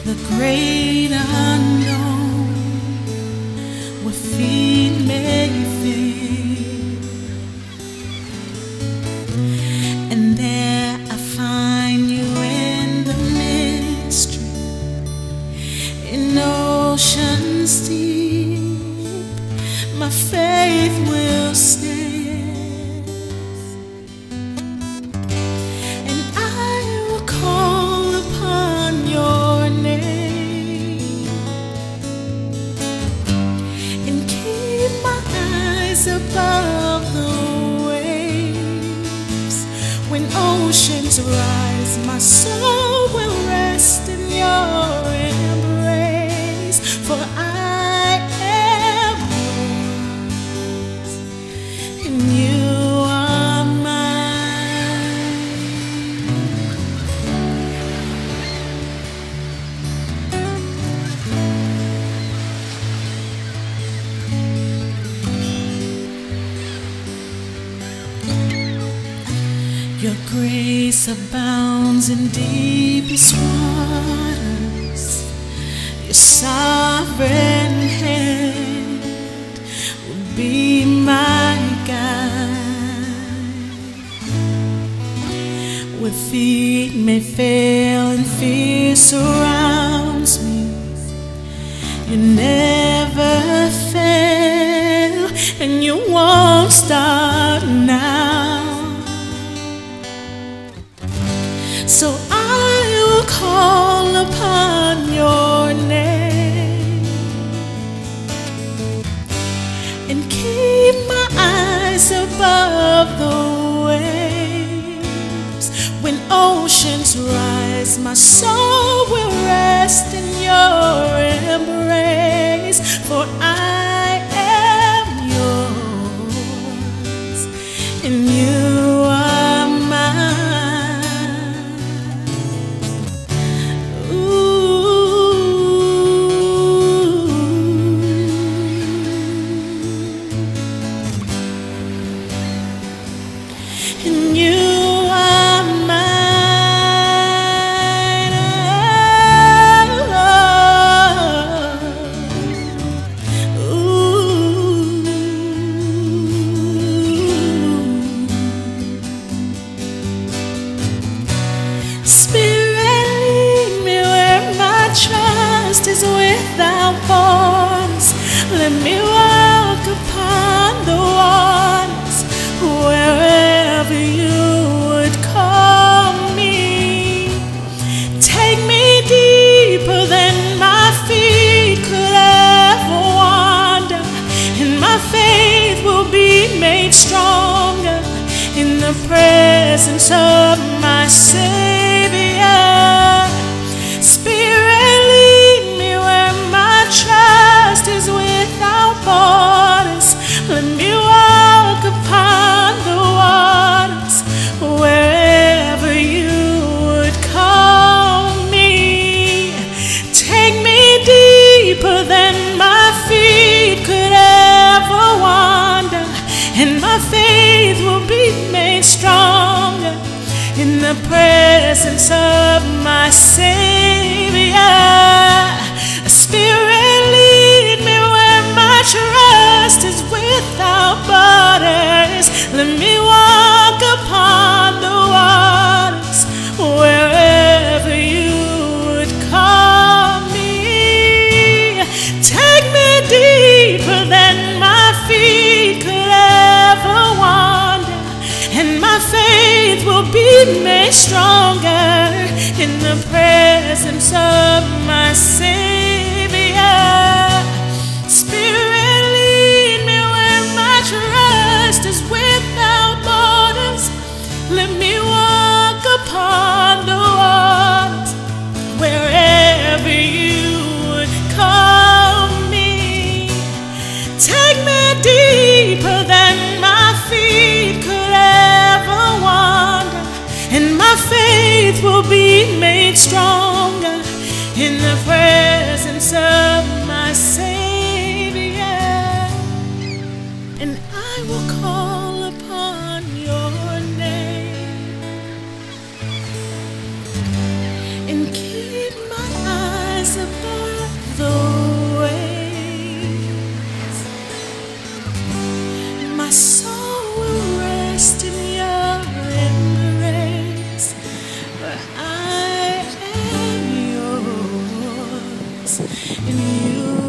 the great unknown, where feet may fail, and there I find you in the mystery, in oceans deep. My faith will stand, and I will call upon your name, and keep my eyes above the waves. When oceans rise, my soul will rest in your embrace, for I am yours, and you are mine. Your grace abounds in deepest waters. Your sovereign hand will be my guide. Where feet may fail and fear surrounds me, you never fail, and you won't start now. So I will call upon your name, and keep my eyes above the waves. When oceans rise, my soul will rest in your embrace, for I am yours, and you are mine. And you are mine. Spirit, lead me where my trust is without borders. Let me walk upon the waters wherever you would call me. Take me deeper than my feet could ever wander, and my faith will be made stronger in the presence of my Savior. Spirit, lead me where my trust is without borders. Let me walk upon the waters wherever you would call me. Take me deeper than my feet could ever wander, and my faith will be made stronger in the presence of my Savior. Spirit, lead me where my trust is without borders. Let me walk upon the waters wherever you would call me. Take me deeper than my feet could ever wander, and my faith will be made stronger in the presence of my Savior. Spirit, lead me where my trust is without borders. Let me walk upon the waters wherever you would call me. Take me deeper than my feet could ever wander, and my faith will be made stronger in the presence of my Savior. And I will call upon your name, and keep my eyes is in you.